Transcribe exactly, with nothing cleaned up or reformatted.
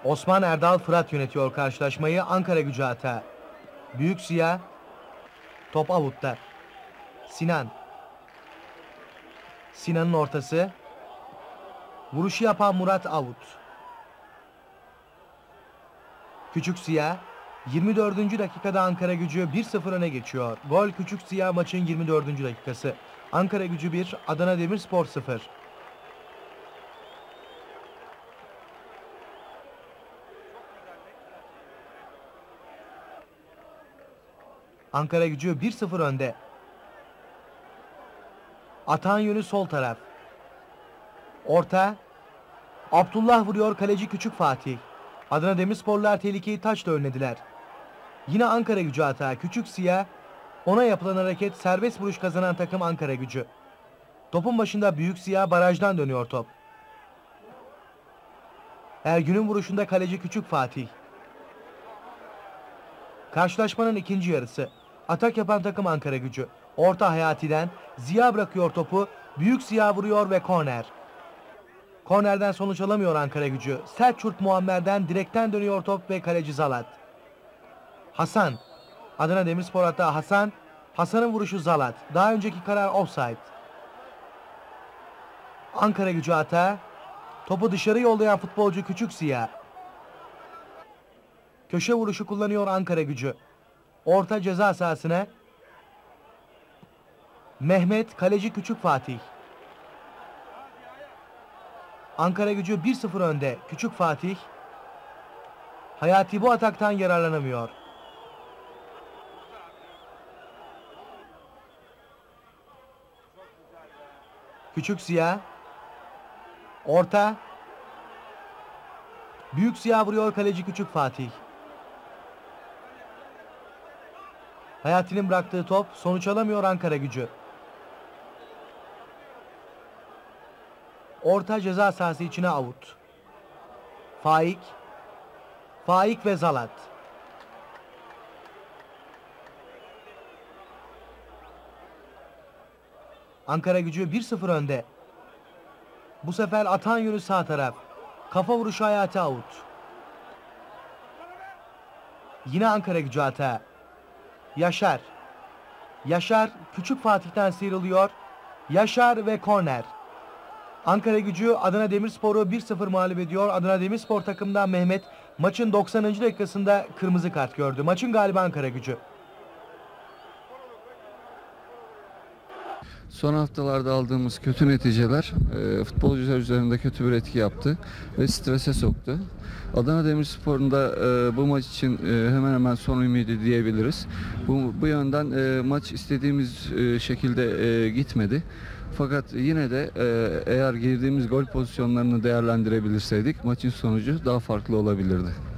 Osman Erdal Fırat yönetiyor karşılaşmayı. Ankaragücü hata. Büyük Siyah. Top avutta. Sinan. Sinan'ın ortası. Vuruşu yapan Murat avut. Küçük Siyah. yirmi dördüncü dakikada Ankaragücü bir sıfır öne geçiyor. Gol Küçük Siyah, maçın yirmi dördüncü dakikası. Ankaragücü bir, Adana Demirspor sıfır. Ankaragücü bir sıfır önde. Atan yönü sol taraf. Orta. Abdullah vuruyor, kaleci Küçük Fatih. Adana Demirsporlular tehlikeyi taçla önlediler. Yine Ankaragücü hata. Küçük Siyah. Ona yapılan hareket, serbest vuruş kazanan takım Ankaragücü. Topun başında Büyük Siyah, barajdan dönüyor top. Ergün'ün vuruşunda kaleci Küçük Fatih. Karşılaşmanın ikinci yarısı. Atak yapan takım Ankaragücü. Orta Hayati'den Ziya bırakıyor topu. Büyük Siyah vuruyor ve korner. Kornerden sonuç alamıyor Ankaragücü. Selçuk Muammer'den direkten dönüyor top ve kaleci Zalat. Hasan. Adana Demirspor hata Hasan. Hasan'ın vuruşu Zalat. Daha önceki karar offside. Ankaragücü hata. Topu dışarı yollayan futbolcu Küçük Siyah. Köşe vuruşu kullanıyor Ankaragücü. Orta ceza sahasına. Mehmet, kaleci Küçük Fatih. Ankaragücü bir sıfır önde. Küçük Fatih. Hayati bu ataktan yararlanamıyor. Küçük Siyah. Orta. Büyük Siyah vuruyor, kaleci Küçük Fatih. Hayati'nin bıraktığı top, sonuç alamıyor Ankaragücü. Orta ceza sahası içine avut. Faik. Faik ve Zalat. Ankaragücü bir sıfır önde. Bu sefer atan yönü sağ taraf. Kafa vuruşu Hayati avut. Yine Ankaragücü hata. Yaşar. Yaşar Küçük Fatih'ten sıyrılıyor. Yaşar ve korner. Ankaragücü Adana Demirspor'u bir sıfır mağlup ediyor. Adana Demirspor takımından Mehmet maçın doksanıncı dakikasında kırmızı kart gördü. Maçın galibi Ankaragücü. Son haftalarda aldığımız kötü neticeler e, futbolcular üzerinde kötü bir etki yaptı ve strese soktu. Adana Demirspor'un da e, bu maç için e, hemen hemen son ümidi diyebiliriz. Bu, bu yönden e, maç istediğimiz e, şekilde e, gitmedi. Fakat yine de e, eğer girdiğimiz gol pozisyonlarını değerlendirebilirseydik maçın sonucu daha farklı olabilirdi.